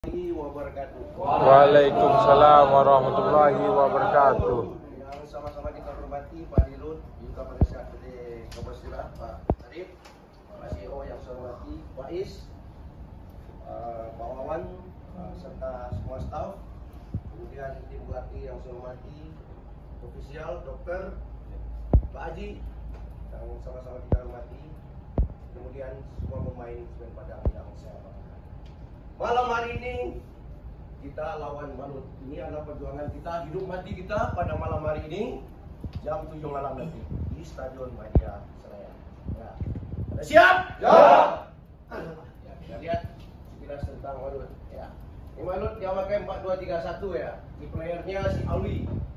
Wabarakatuh. Waalaikumsalam warahmatullahi wabarakatuh. Yang sama-sama kita hormati Pak Dirut, juga pada saat di Kementerian Pak Arif, Pak CEO yang saya hormati, Pak Is, Pak Wawan, serta semua staf, kemudian tim pelatih yang saya hormati, ofisial, dokter, Pak Haji, yang sama-sama kita hormati, kemudian semua pemain Semen Padang yang saya hormati. Malam hari ini kita lawan Manut. Ini adalah perjuangan kita, hidup mati kita pada malam hari ini jam 7 malam nanti di Stadion Madia Senayan. Ya. Ada siap? Ya. Ya, kita lihat sekilas tentang Manut. Ya. Ini Manut dia pakai 4-2-3-1 ya. Di playernya si Auli.